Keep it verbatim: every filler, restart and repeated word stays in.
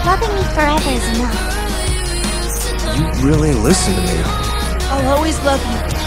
Loving me forever is enough. You really listen to me. I'll always love you.